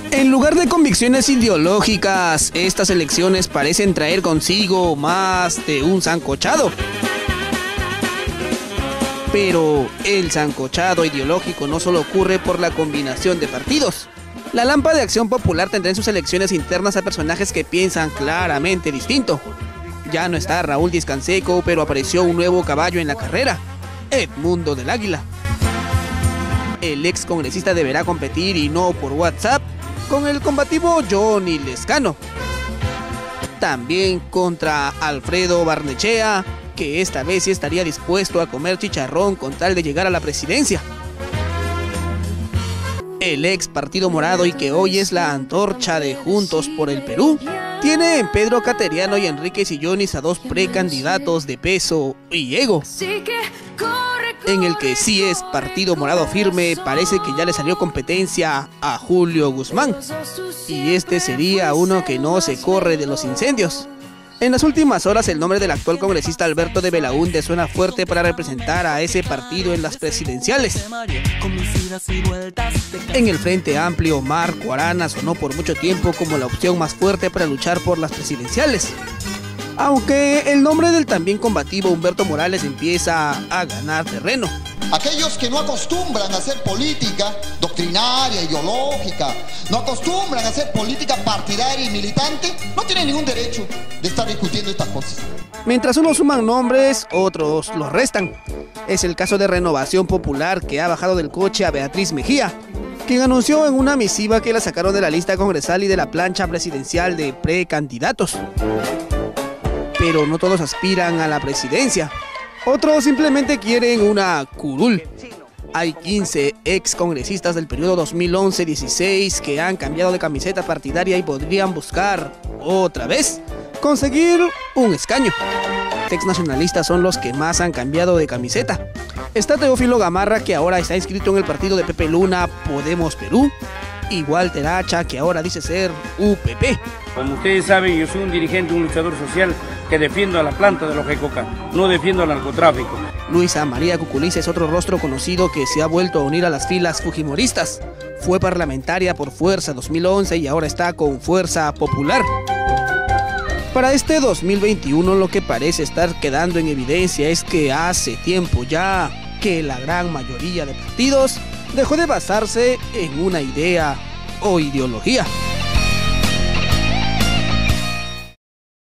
En lugar de convicciones ideológicas, estas elecciones parecen traer consigo más de un sancochado. Pero el sancochado ideológico no solo ocurre por la combinación de partidos. La Lampa de Acción Popular tendrá en sus elecciones internas a personajes que piensan claramente distinto. Ya no está Raúl Díez Canseco, pero apareció un nuevo caballo en la carrera, Edmundo del Águila. El ex congresista deberá competir, y no por WhatsApp, con el combativo Johnny Lescano. También contra Alfredo Barnechea, que esta vez sí estaría dispuesto a comer chicharrón con tal de llegar a la presidencia. El ex Partido Morado, y que hoy es la antorcha de Juntos por el Perú, tiene en Pedro Cateriano y Enrique Sillonis a dos precandidatos de peso y ego. En el que sí es Partido Morado firme, parece que ya le salió competencia a Julio Guzmán. Y este sería uno que no se corre de los incendios. En las últimas horas, el nombre del actual congresista Alberto de Belaúnde suena fuerte para representar a ese partido en las presidenciales. En el Frente Amplio, Marco Arana sonó por mucho tiempo como la opción más fuerte para luchar por las presidenciales. Aunque el nombre del también combativo Humberto Morales empieza a ganar terreno. Aquellos que no acostumbran a hacer política doctrinaria, ideológica, no acostumbran a hacer política partidaria y militante, no tienen ningún derecho de estar discutiendo estas cosas. Mientras unos suman nombres, otros los restan. Es el caso de Renovación Popular, que ha bajado del coche a Beatriz Mejía, quien anunció en una misiva que la sacaron de la lista congresal y de la plancha presidencial de precandidatos. Pero no todos aspiran a la presidencia. Otros simplemente quieren una curul. Hay 15 ex congresistas del periodo 2011-16 que han cambiado de camiseta partidaria y podrían buscar, otra vez, conseguir un escaño. Ex nacionalistas son los que más han cambiado de camiseta. Está Teófilo Gamarra, que ahora está inscrito en el partido de Pepe Luna, Podemos Perú, y Walter Hacha, que ahora dice ser UPP. Como ustedes saben, yo soy un dirigente, un luchador social que defiendo a la planta de los Jecoca, no defiendo al narcotráfico. Luisa María Cuculiza es otro rostro conocido que se ha vuelto a unir a las filas fujimoristas. Fue parlamentaria por Fuerza 2011 y ahora está con Fuerza Popular. Para este 2021 lo que parece estar quedando en evidencia es que hace tiempo ya que la gran mayoría de partidos dejó de basarse en una idea o ideología.